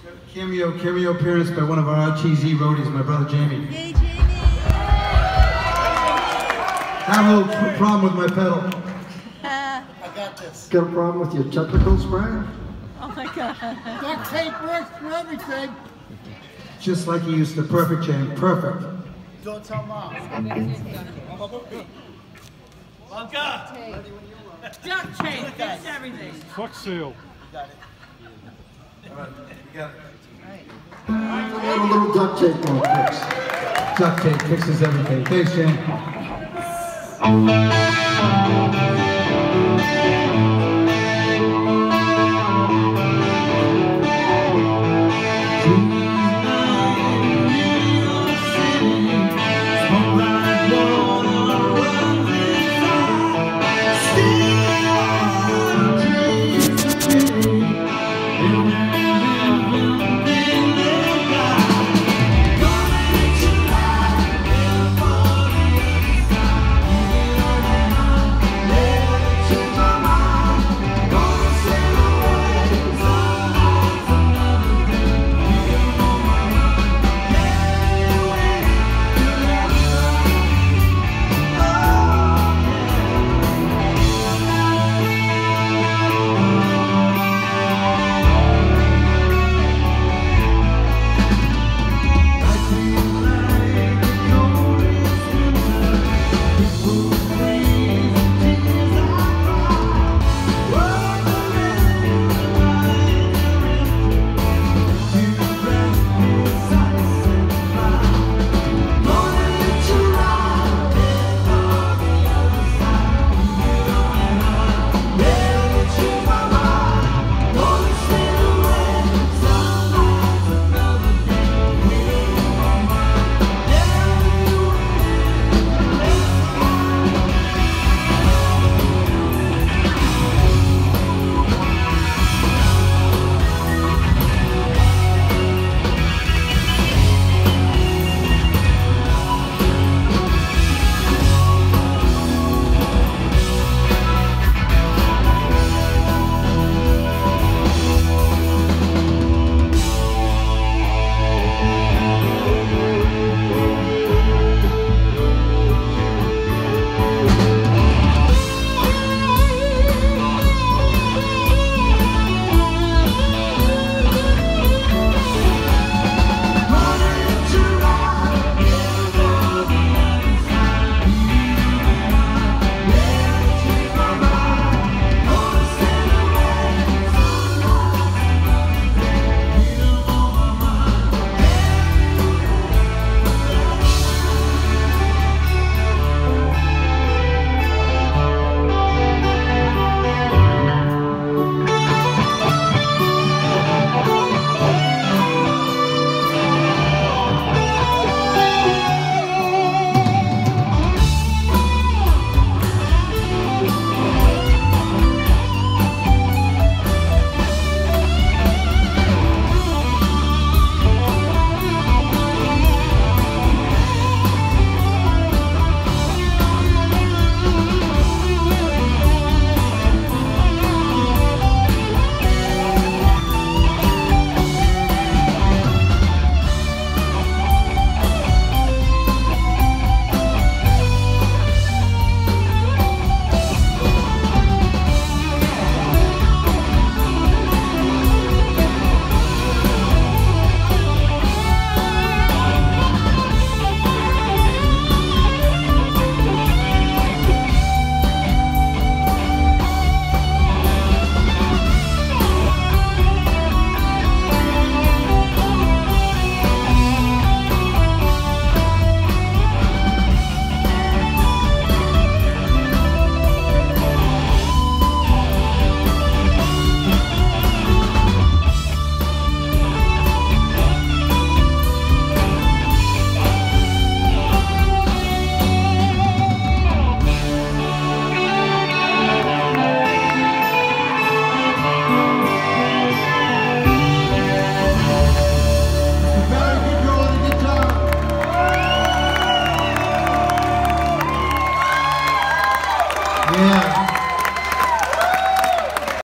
Cameo appearance by one of our cheesy roadies, my brother Jamie. Yay, Jamie! Have a little problem with my pedal. I got this. Got a problem with your technicals, Brian? Oh my God. Duct tape works for everything. Just like he used to. Perfect, Jamie. Perfect. Don't tell Mom. Duct tape, fix everything. Fuck seal. Got it. All right, we got it. A little duct tape on fix. Duct tape fixes everything. Thanks, Jamie.